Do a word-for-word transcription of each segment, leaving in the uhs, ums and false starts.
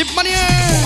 Persib Mania.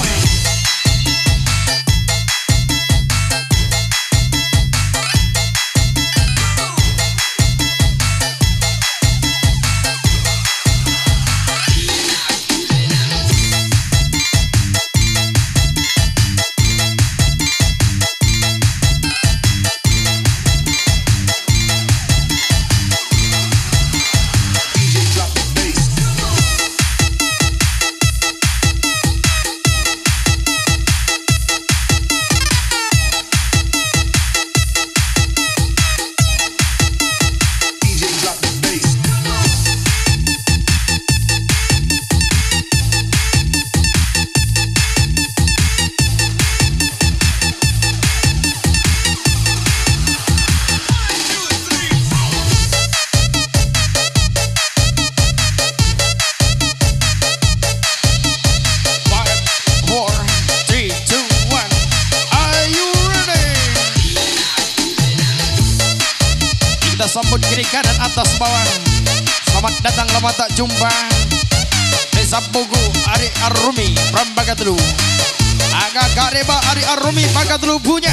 Sambut kiri kanan atas bawah. Selamat datang lama tak jumpa. Desa Bogo Ari Arumi from Bagatelu. Agak kareba Ari Arumi Bagatelu punya.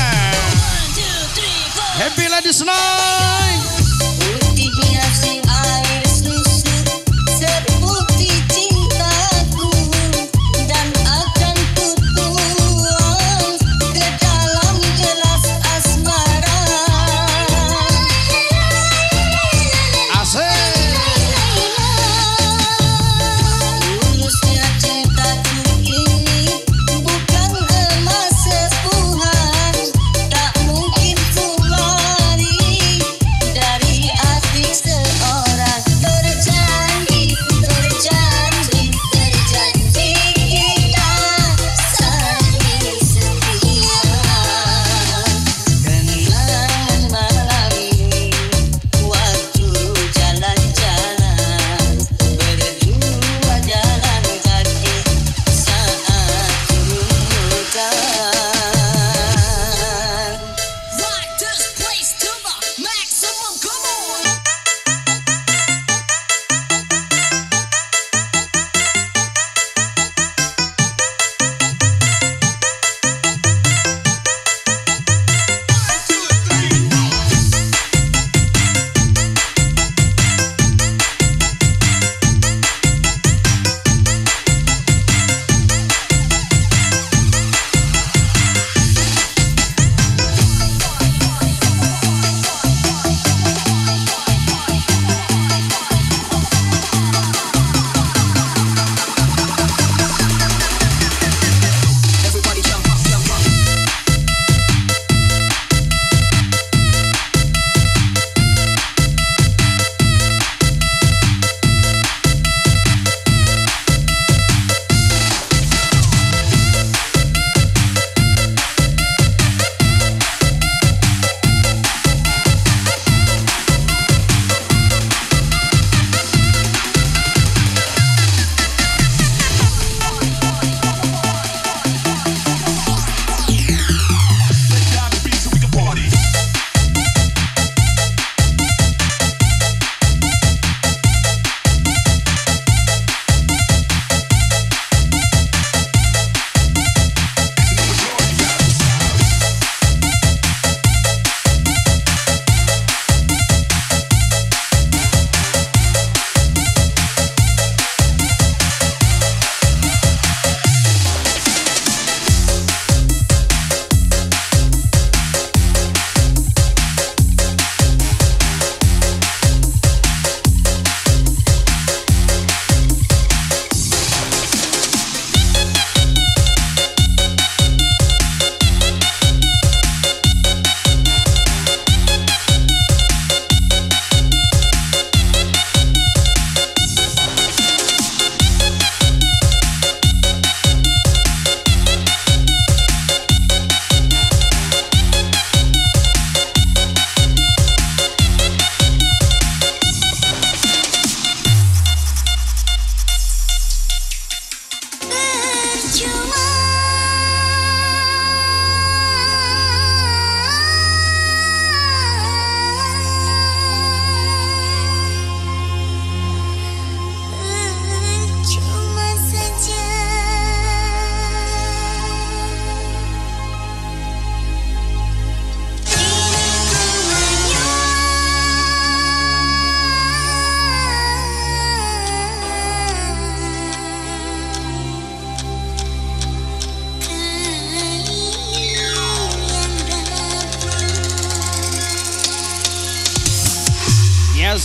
Happy Ladies Night. Putihnya si air susu seperti cintaku dan akan kutuang ke dalam gelas asmara.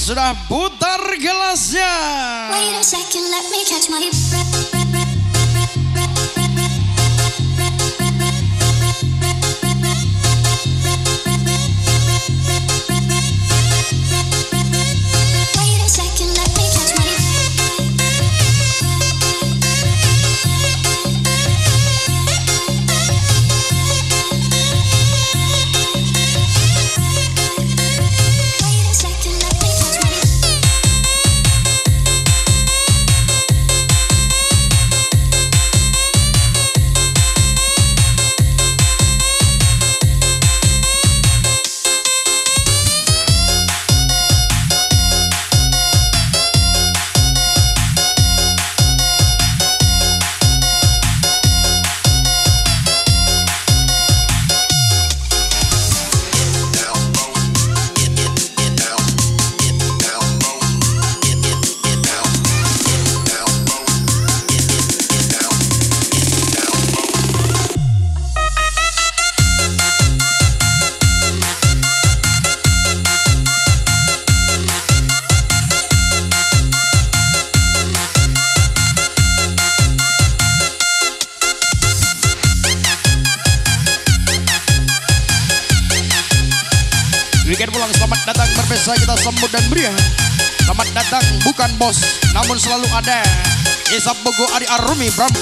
sudah putar gelasnya. Wait a second, let me catch my breath. Weekend pulang, selamat datang berpesta, kita sambut dan meriah. Selamat datang bukan bos, namun selalu ada. Isap Bogo Ari Arumi Bram.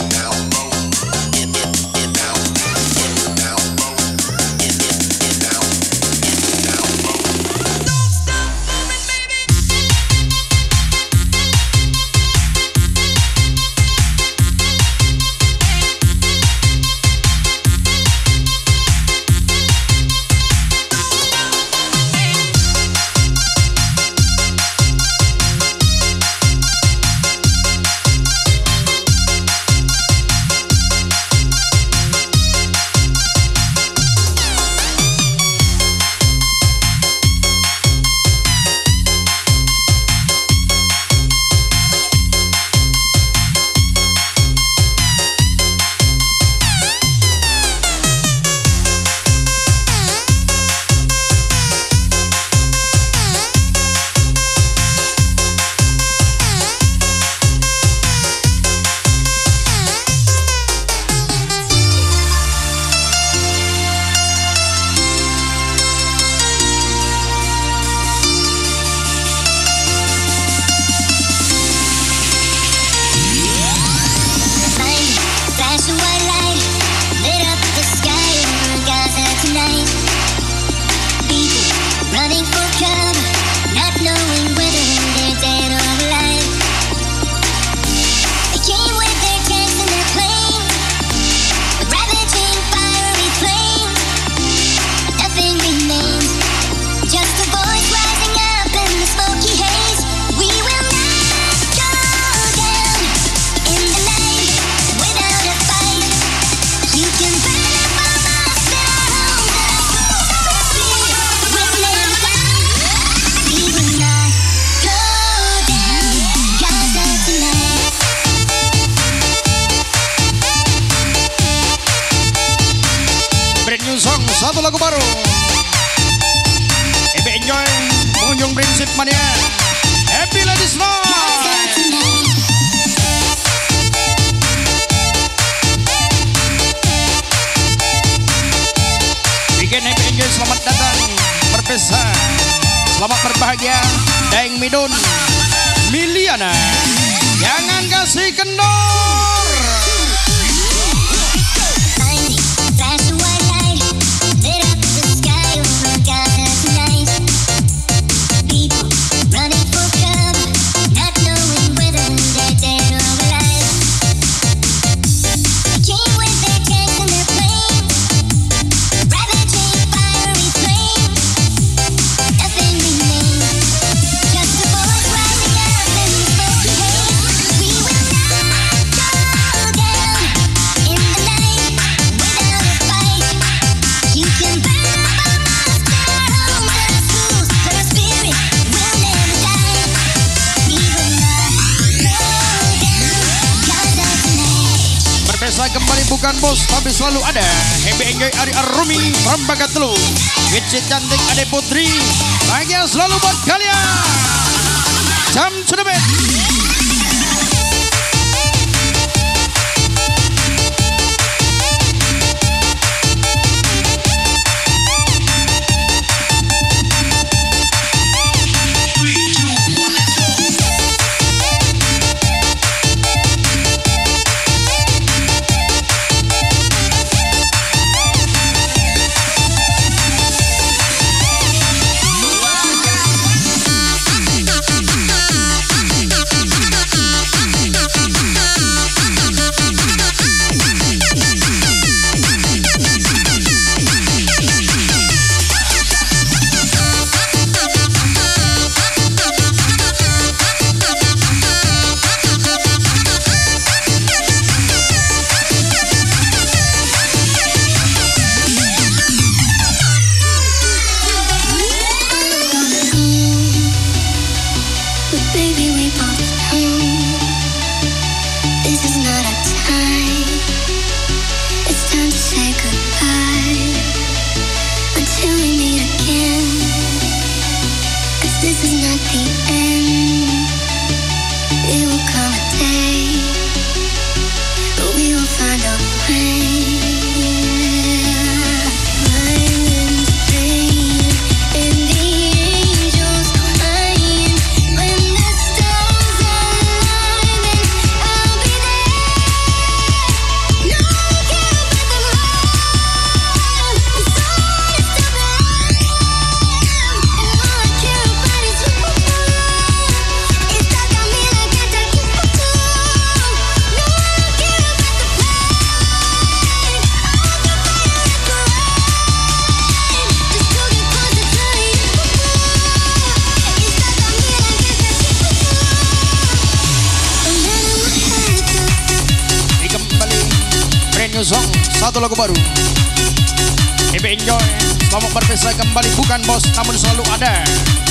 Satu lagu baru Happy Enjoy pengunjung prinsip mania Happy Ladies Night. Weekend Happy Enjoy, selamat datang berpesta, selamat berbahagia. Daeng Midun Miliana, jangan kasih kendor. Kembali bukan bos tapi selalu ada. Happy Enjoy Ari Arumi from Bagatelu. Wicit cantik Ade Putri, bahagia selalu buat kalian. Welcome to the bed. Song, satu lagu baru. Happy enjoy, selamat berpesta kembali, bukan bos namun selalu ada.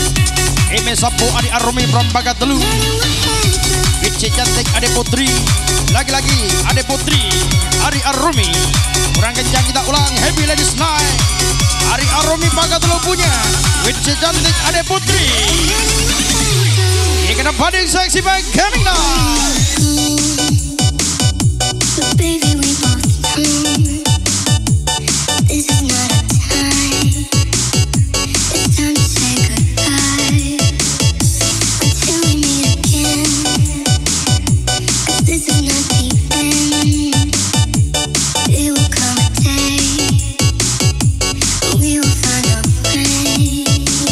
Eme Sapu Adi Arumi from Bagatelu. Vici cantik Ade Putri, lagi-lagi Ade Putri Ari Arumi. Kurang kencang kita ulang. Happy Ladies Night Ari Arumi Bagatelu punya Vici cantik Ade Putri. Ini kena bading seksi back coming down. This is not a time. It's time to say goodbye until we meet again. 'Cause this is not the end. It will come a day we will find a way.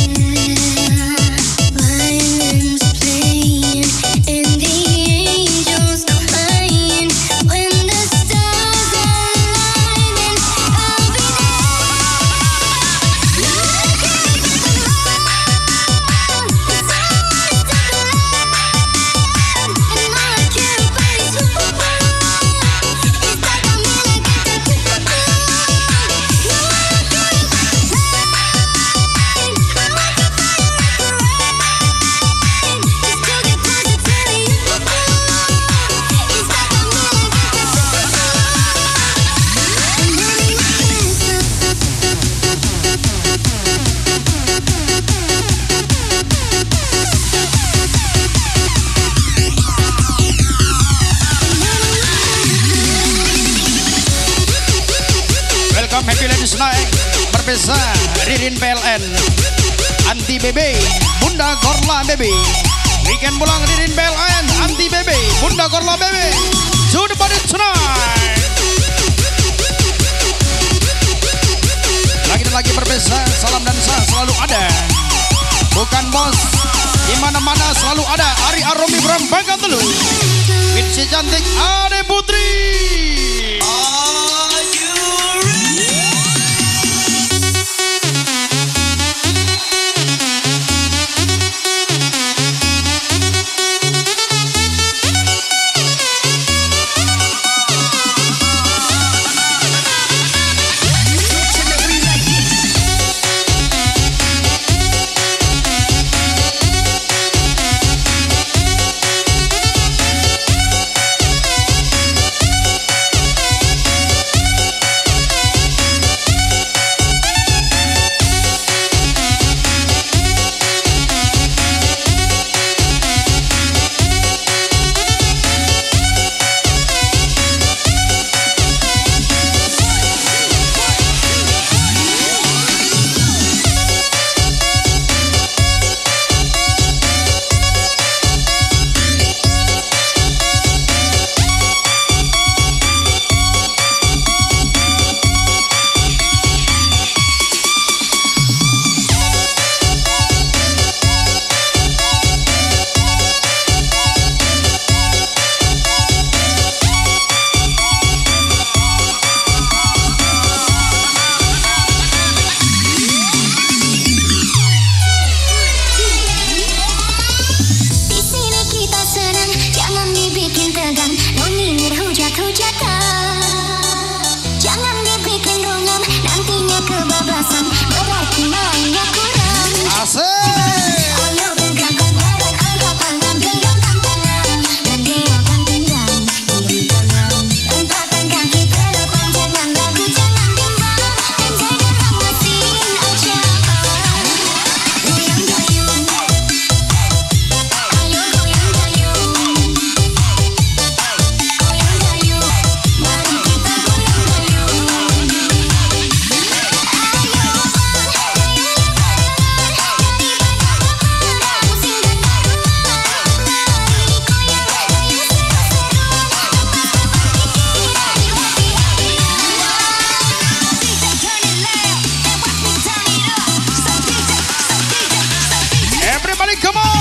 Violins playing and the angels crying when the stars align. I'll be Happy Ladies Night berpesta Ririn P L N Anti B B Bunda Gorla B B. Weekend pulang Ririn P L N Anti B B Bunda Gorla B B. To the body tonight. Lagi dan lagi berpesta, salam dan sah selalu ada. Bukan bos, di mana-mana selalu ada. Ari Arumi from Bagatelu. Vici cantik Ade Putri. dibikin tegang, nuningir hujat-hujatan. Jangan dibikin rungam, nantinya kebablasan, berarti mainnya kurang. Asik. Ayo genggamkan badan, angkat tangan, genggamkan tangan, dan gerakkan pinggang, kiri kanan. Hempaskan kaki ke depan, jangan ragu, jangan bimbang, dan jangan mesin aja. Goyang dayung, ayo goyang dayung, goyang dayung, mari kita goyang dayung. Everybody come on.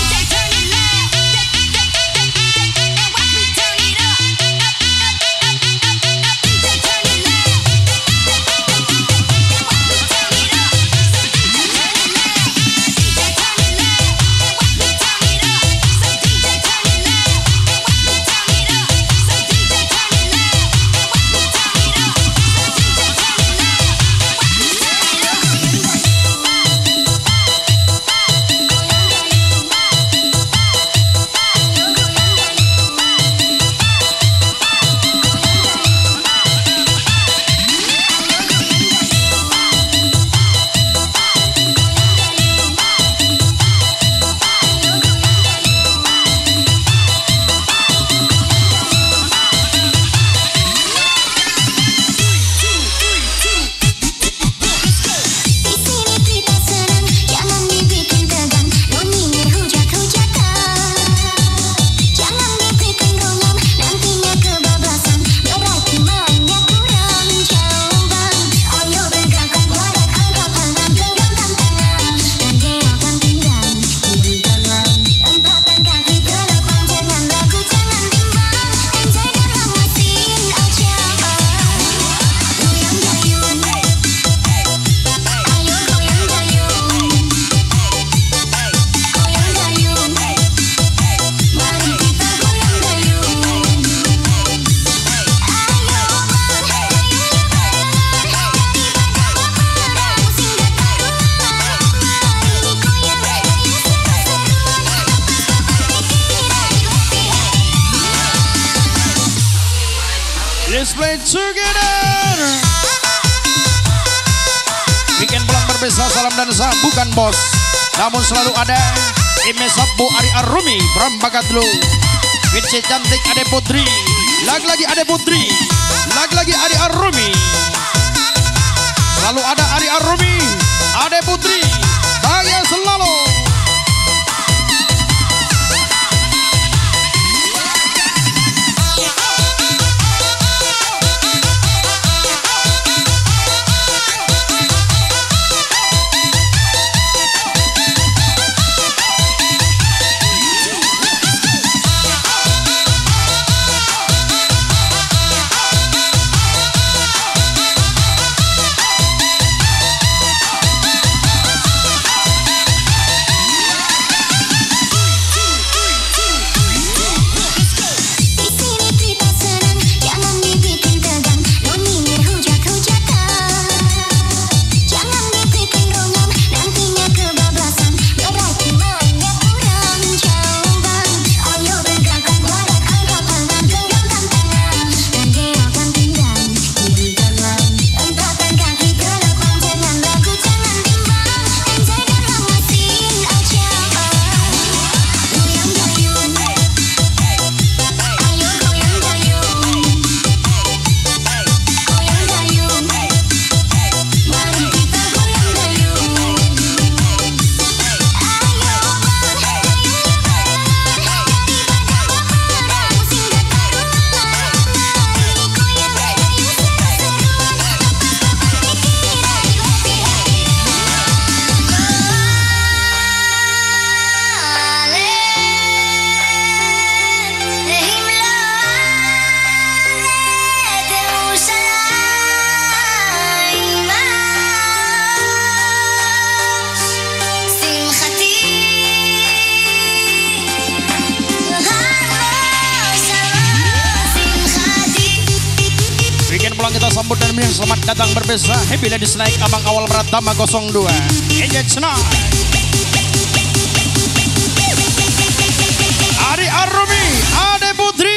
Let's play together. Weekend pulang berbisa, salam dan sah bukan bos, namun selalu ada Ime Sabbo Ari Arumi Berambakat dulu. Vince cantik Ade Putri, lagi-lagi Ade Putri, lagi-lagi Ari Arumi. Selalu ada Ari Arumi, Ade Putri, bahagia selalu. sambut dan menyambut selamat datang berbesa. Happy Ladies Night Abang Awal Pratama nol dua. Enjoy tonight. Ari Arumi, Ade Putri.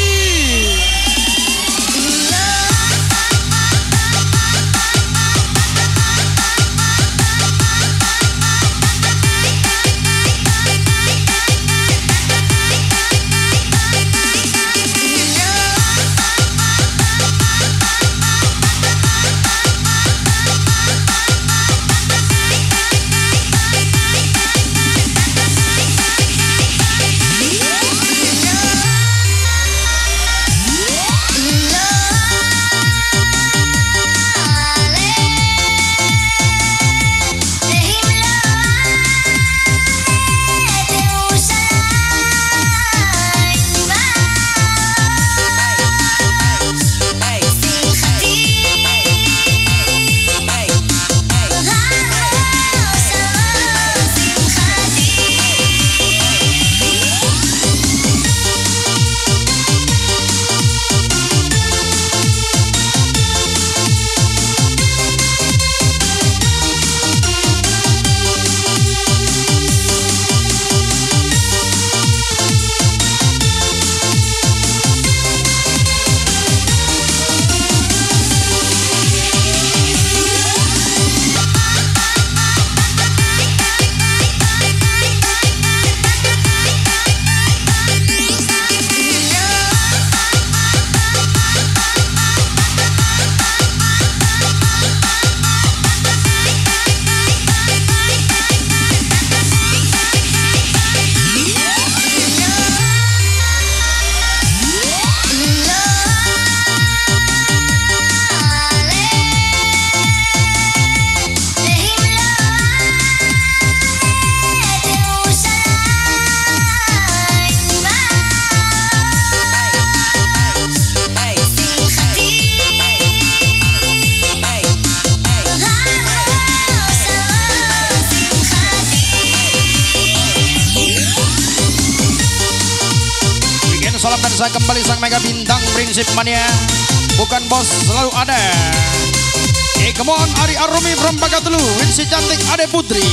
Salam dan saya kembali sang mega bintang prinsip mania. Bukan bos selalu ada. Hey come on, Ari Arumi from Bagatulu, si cantik Ade Putri.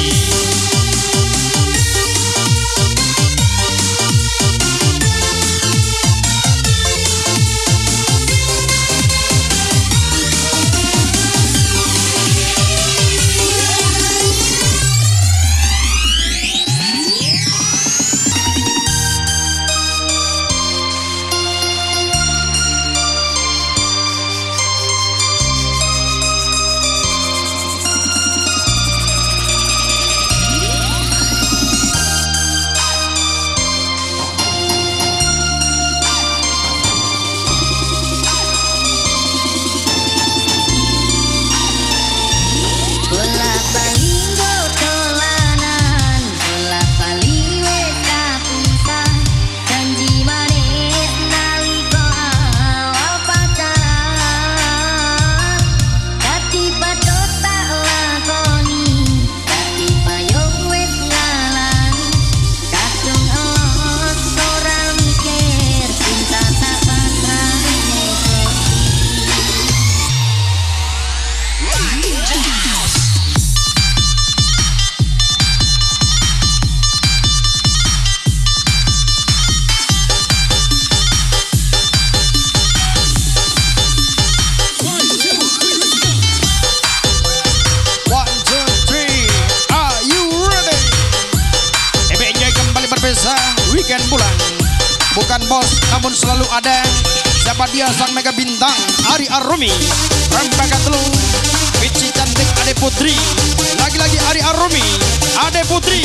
Weekend pulang, bukan bos namun selalu ada. Siapa dia sang mega bintang Ari Arumi from Bagatulu, Pici cantik Ade Putri. Lagi-lagi Ari Arumi, Ade Putri.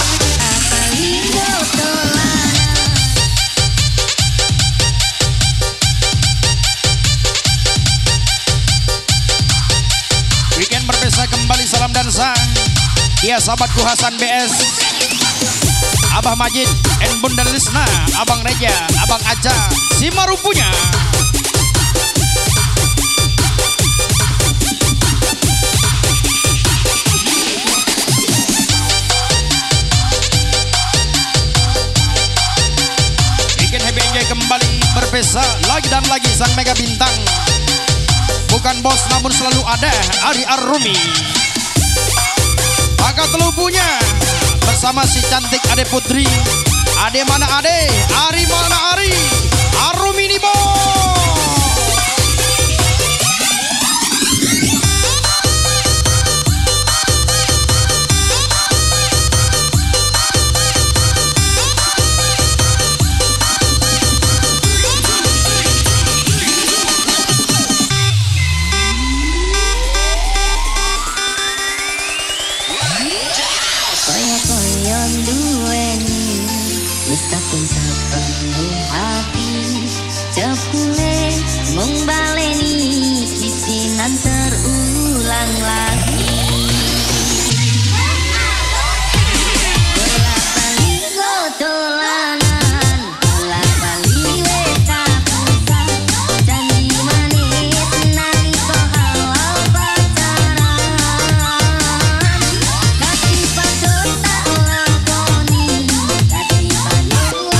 Weekend berbesa kembali, salam dan sang. Dia sahabatku Hasan B S, Abah Majid, En Bunda Lisna, Abang Reja, Abang Aja, si Marupunya. Bikin happy enjoy kembali berpesta lagi dan lagi sang mega bintang. Bukan bos namun selalu ada Ari Arumi. Bakat lubunya bersama si cantik Ade Putri. Ade mana Ade? Ari mana Ari? Arumi nih bos. Tapi sepenuh hati cepule mung baleni kisinan terulang lagi. Bolak balik dolanan, bolak balik wes kapusan, janji manis nalika awal pacaran. Kasih padha tak lakoni, kasih padha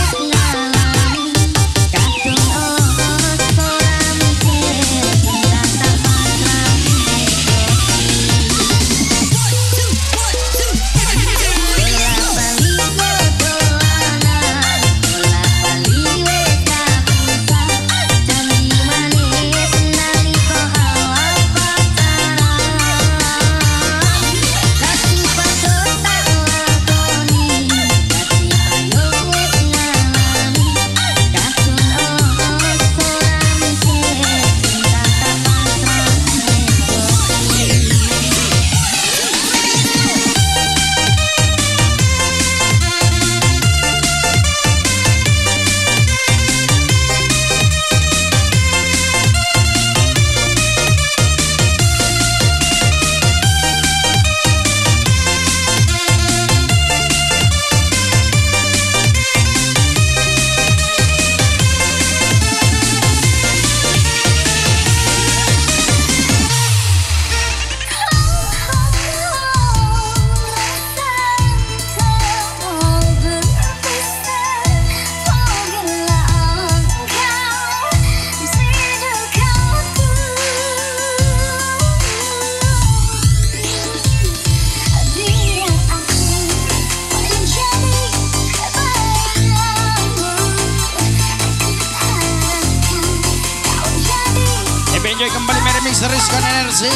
enjoy kembali meremix Rizkan Energi.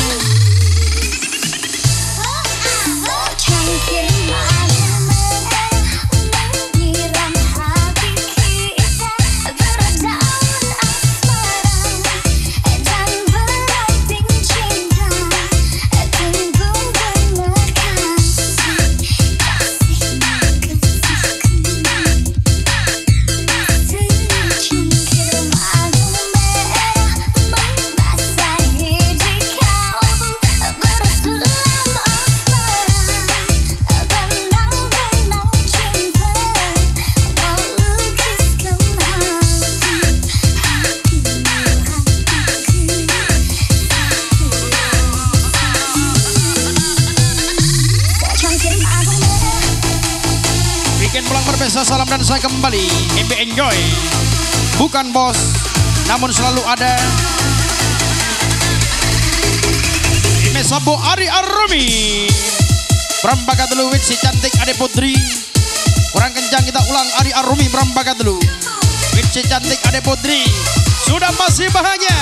Pulang berpesta, salam dan saya kembali. M B Enjoy. Bukan bos namun selalu ada Ime Sabo Ari Arumi. Berambakat dulu with si cantik Ade Putri. Kurang kencang kita ulang. Ari Arumi berambakat dulu with si cantik Ade Putri. Sudah masih bahagia.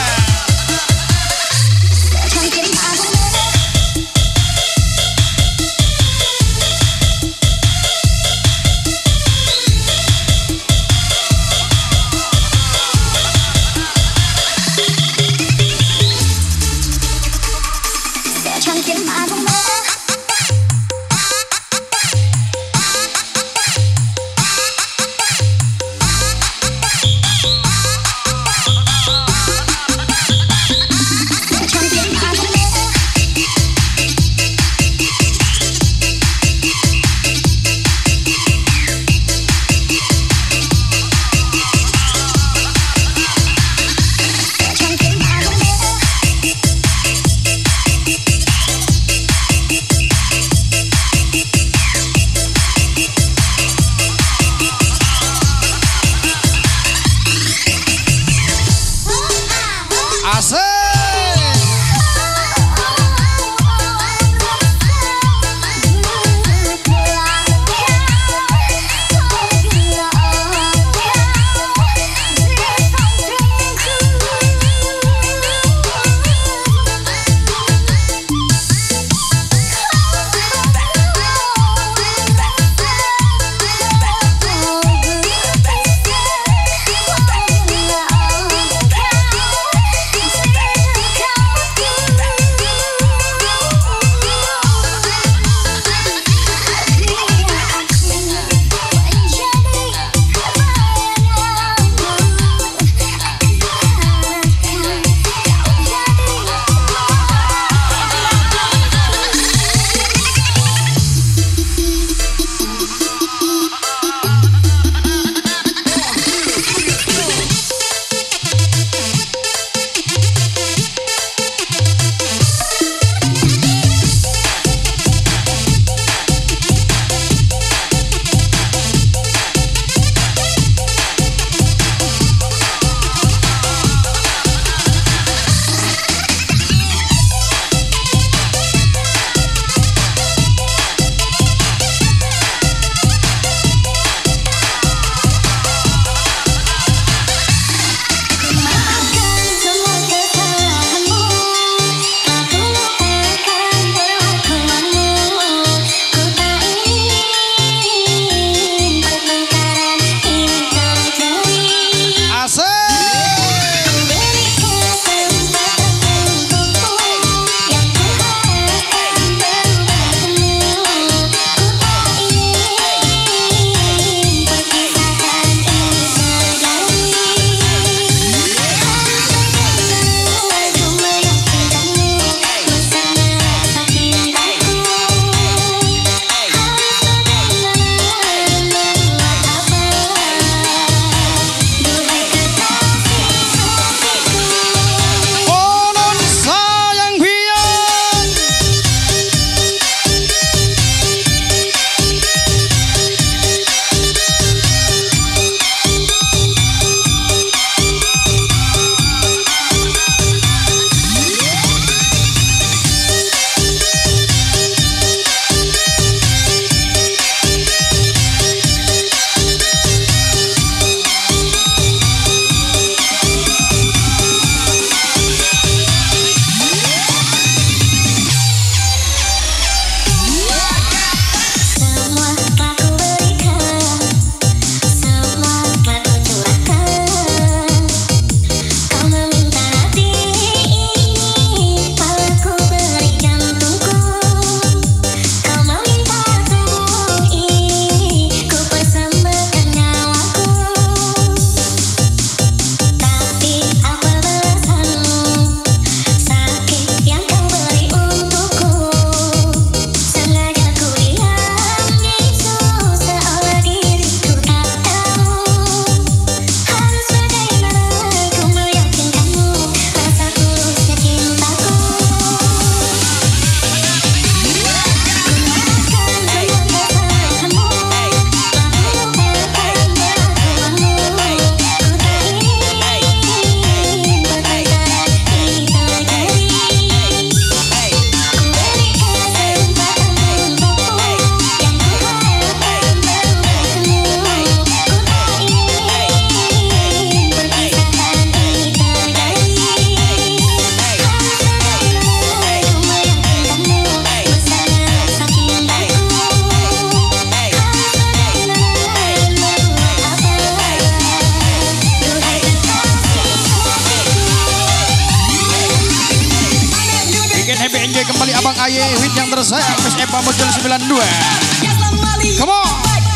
Oke, kembali Abang Aye, hit yang tersayang Miss Eva Model sembilan dua. Come on.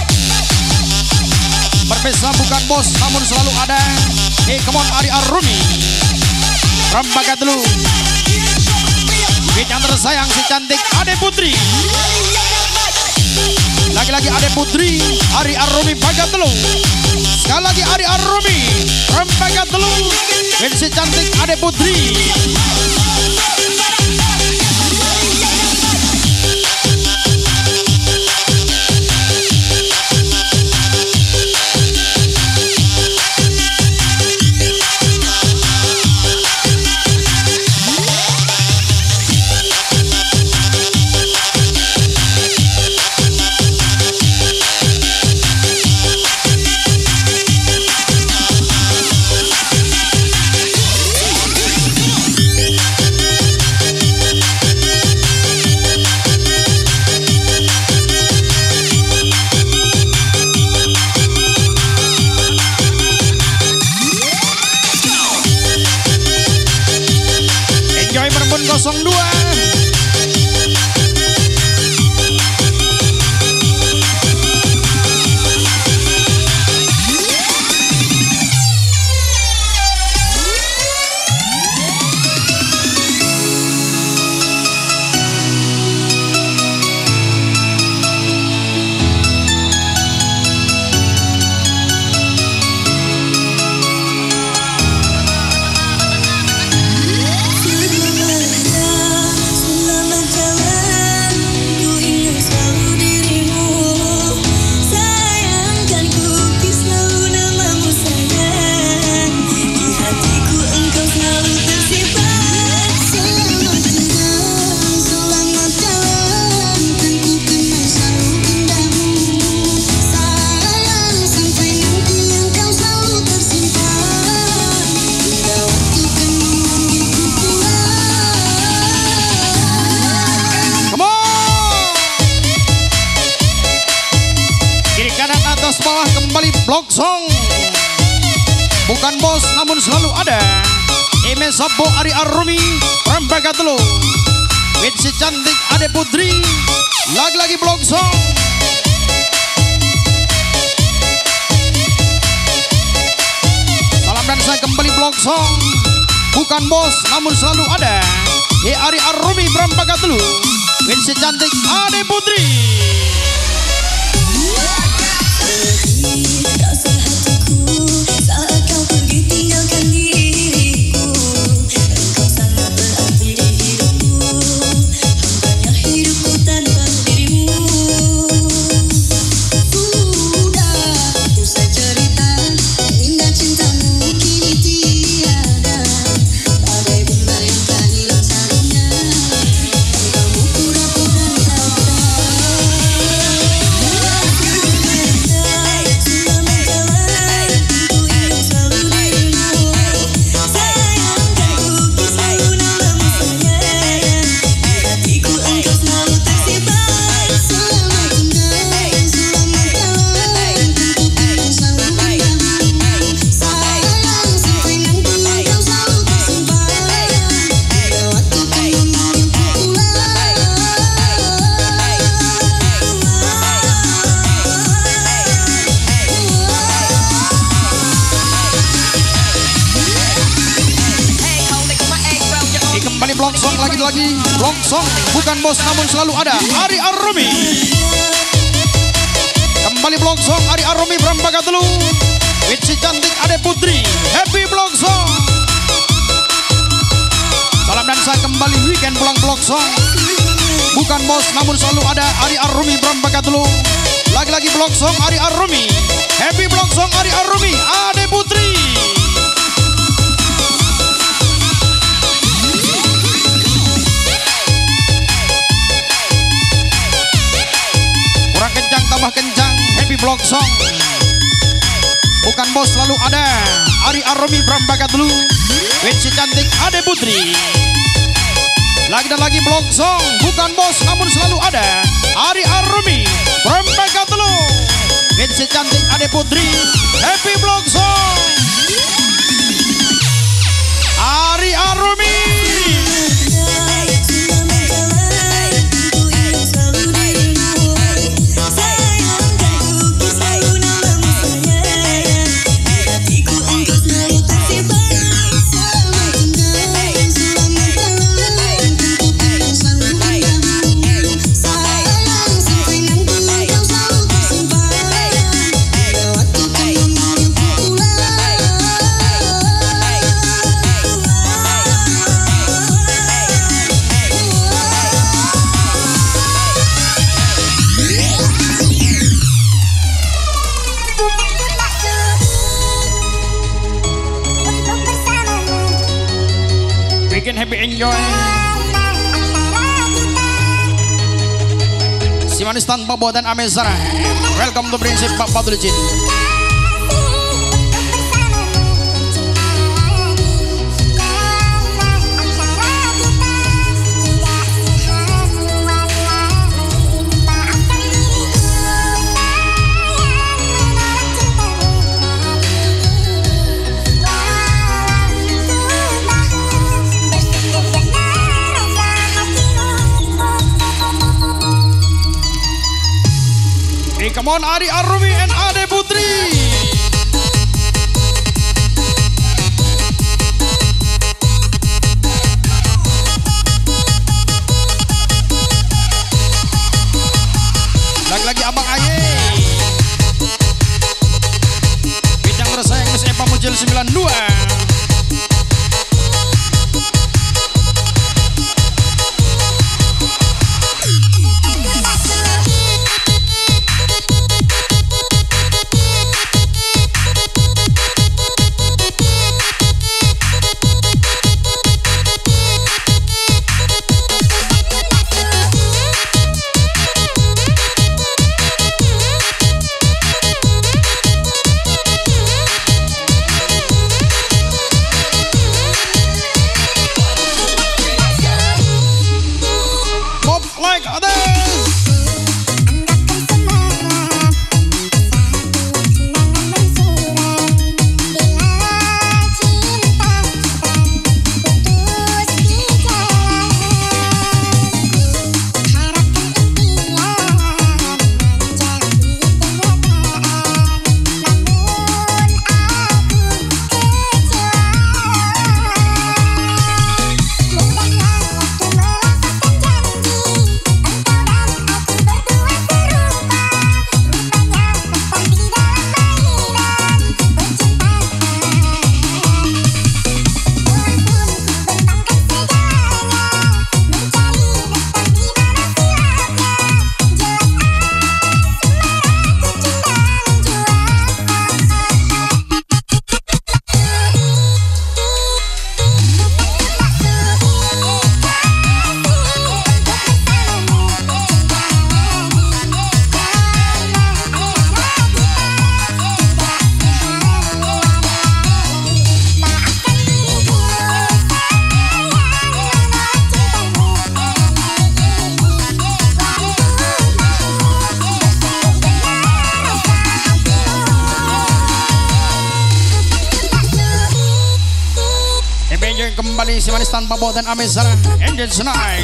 Berbeza bukan bos, namun selalu ada. Hey, come on, Ari Arumi from Bagadlu. Hit yang tersayang si cantik Ade Putri. Lagi-lagi Ade Putri, Ari Arumi Bagadlu. Sekali lagi Ari Arumi from Bagadlu. Hit si cantik Ade Putri. nol dua. Atas bawah kembali blok song. Bukan bos namun selalu ada. Eme Sabo Ari Arumi Rambagatelo. With si cantik Ade Putri. Lagi-lagi blok song. Salam dan saya kembali blok song. Bukan bos namun selalu ada. E Ari Arumi Rambagatelo. With si cantik Ade Putri. Rasa hatiku saat kau pergi tinggalkan diriku. Engkau sangat berarti di hidupku. Hambanya hidupku tanpa dirimu. Sudah usai cerita, indah cintamu kini tiada. Badai bunga yang tak hilang sarangnya. Kamu pura-pura tak ada. Blok song lagi-lagi blok song. Bukan bos namun selalu ada. Ari Arumi. Kembali blok song Ari Arumi from Bagatelu. With si cantik Ade Putri. Happy blok song. Salam dan saya kembali weekend pulang blok song. Bukan bos namun selalu ada. Ari Arumi from Bagatelu. Lagi-lagi blok song Ari Arumi. Happy blok song Ari Arumi Ade Putri. Tambah kencang, happy blok song. Bukan bos selalu ada. Ari Arumi from Bagatelu. With si cantik Ade Putri. Lagi dan lagi blok song. Bukan bos namun selalu ada. Ari Arumi from Bagatelu. With si cantik Ade Putri. Happy blok song. Ari Arumi. happy enjoy. Si manis tanpa buatan Amezara. Welcome to Prinsip Pak Padulcin. Come on, Ari Arumi and Ade Putri. Lagi-lagi Abang Aye. Bintang tersayang Miss Eva Mujil sembilan dua. Kembali si manis tanpa bau dan Amezara Angel Tonight.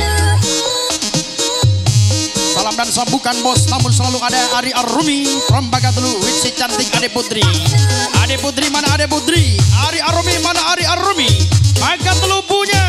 Salam dan sambukan bos, namun selalu ada Ari Arumi from Bagatulu with si cantik Ade Putri. Ade Putri mana Ade Putri? Ari Arumi mana Ari Arumi? Bagatulu punya.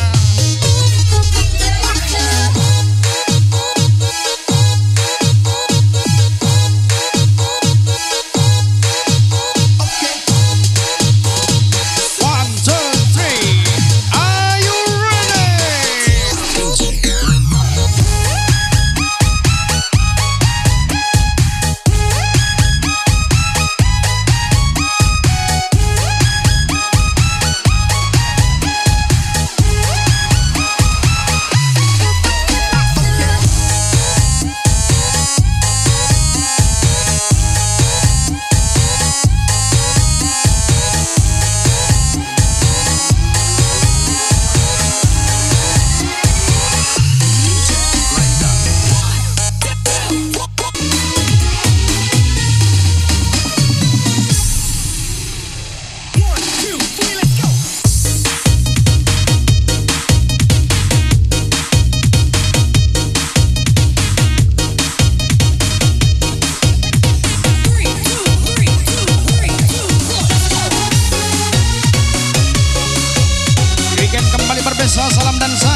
Salam dansa,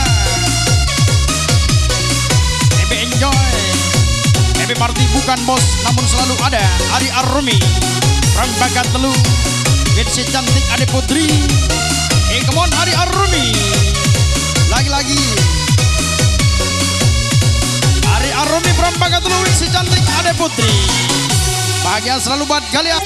happy enjoy, happy party bukan bos, namun selalu ada Ari Arumi from Bagatelu with si cantik Ade Putri. Hey come on Ari Arumi, lagi-lagi Ari Arumi from Bagatelu with si cantik Ade Putri. Bahagia selalu buat kalian.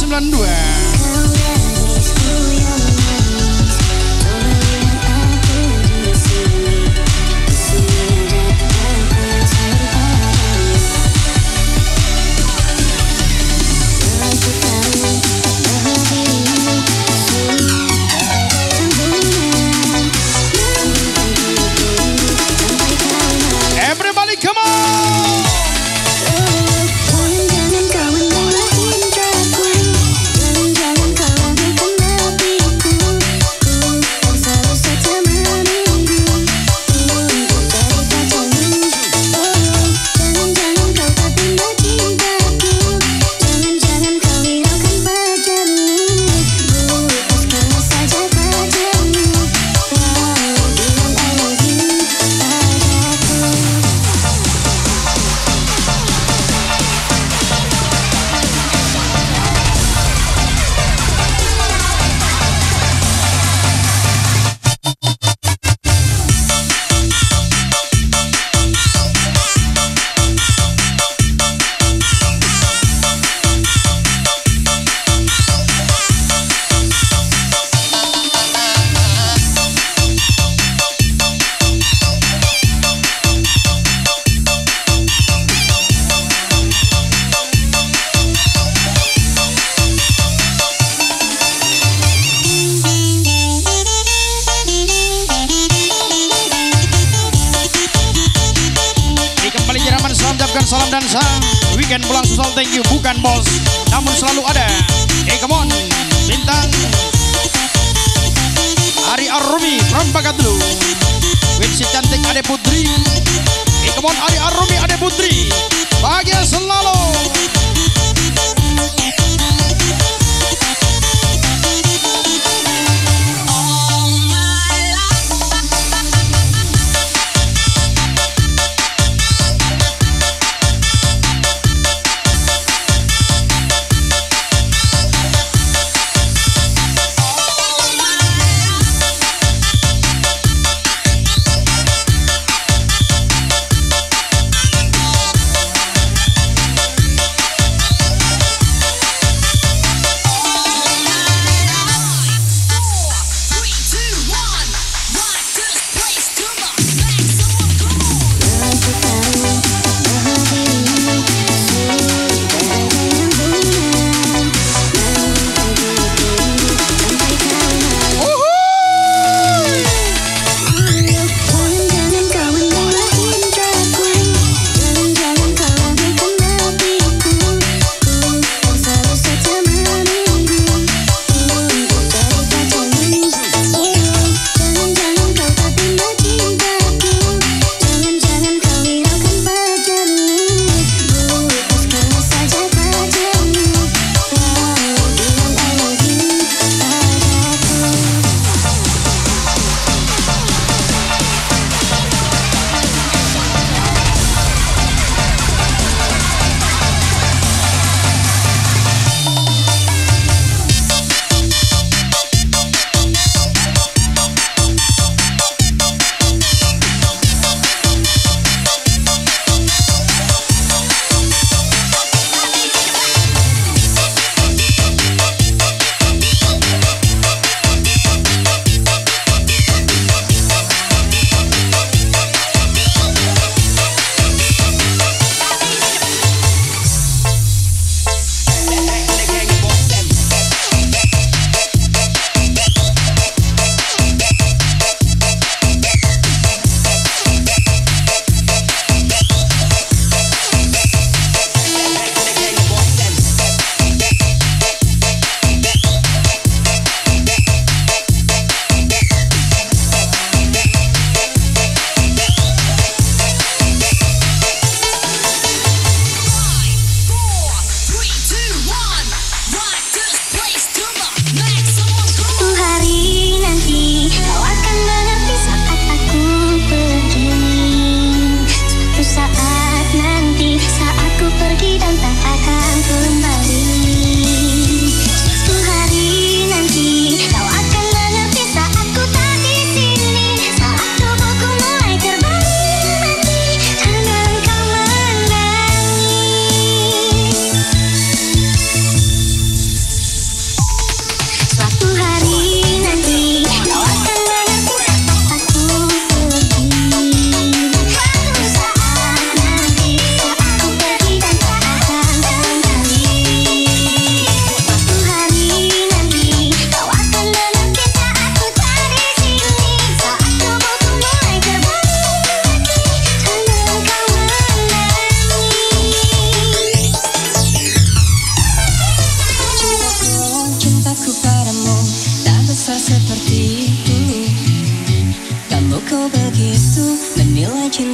sembilan dua. Everybody come on. Salam dansa, weekend pulang susah, thank you, bukan bos, namun selalu ada. Hey come on, bintang Ari Arumi from Bagatlu, with si cantik Ade Putri. Hey come on, Ari Arumi Ade Putri, bahagia selalu.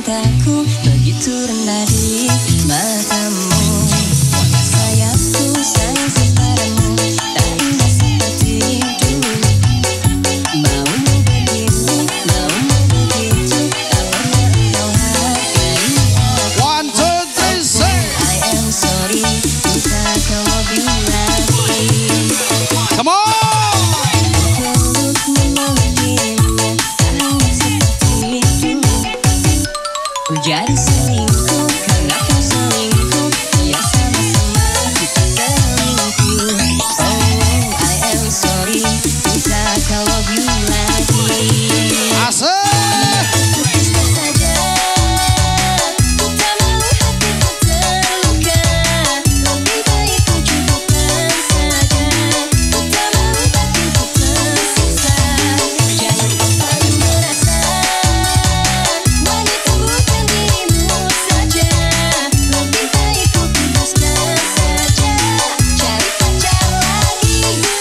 cintaku begitu rendah di matamu. Sayangku, sayang sepadamu tak indah seperti dulu. Maumu begitu, maumu begitu, tak pernah kau hargai aku. One, two, three, say. I am sorry, bisa kau lebih lagi. Come on. Peluk memeluknya, tak hanya seperti dulu. Jadi selingkuh, karena kau selingkuh, biar sama-sama kita selingkuh. Oh, I am sorry, bisa kau lebih lagi. Asik. Putuskan saja, ku tak mau hatiku terluka. Lebih baik ku cukupkan saja, ku tak mau batinku tersiksa. Jangan kau selalu merasa wanita bukan dirimu saja. Lebih baik ku putuskan saja, cari pacar lagi.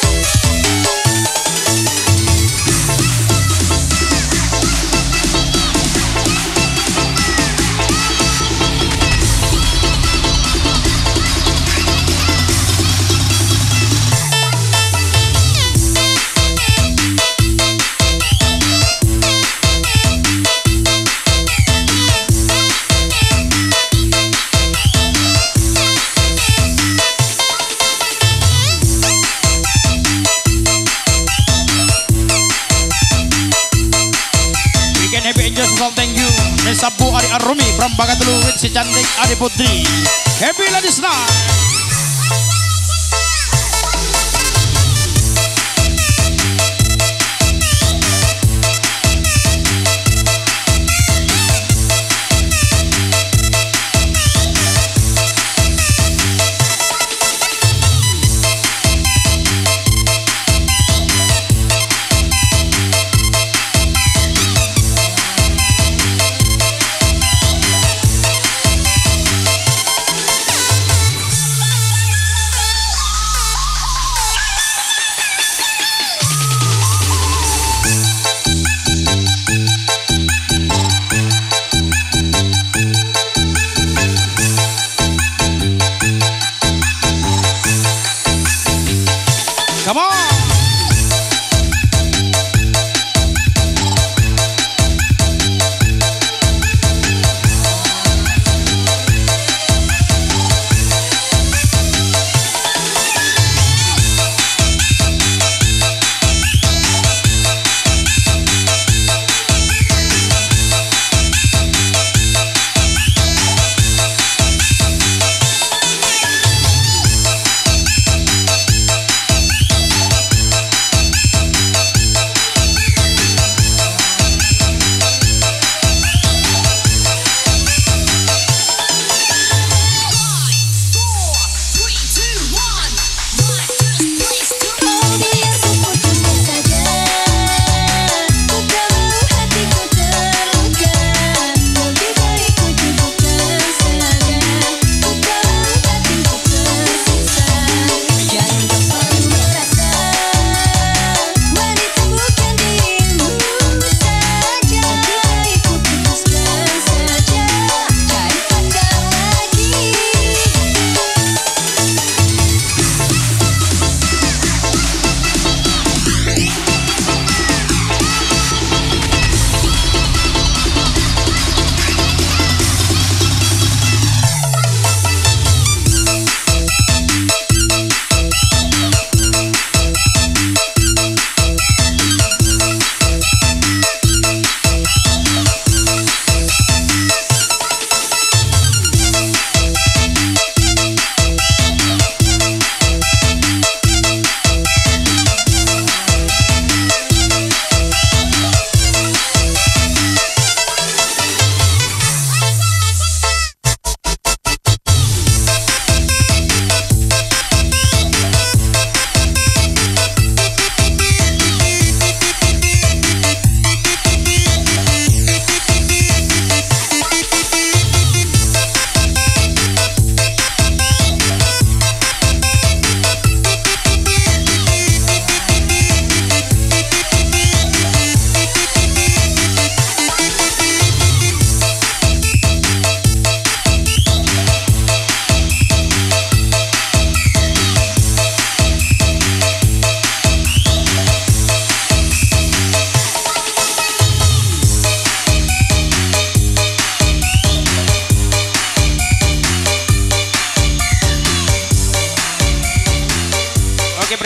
Weekend Happy Angels song thank you. Mesabu Ari Arumi from Bagatelu with si cantik Ari Putri. Happy Ladies Night. Come on.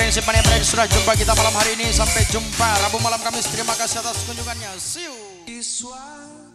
yang simpan yang berada sudah jumpa kita malam hari ini. Sampai jumpa Rabu malam Kamis. Terima kasih atas kunjungannya. See you.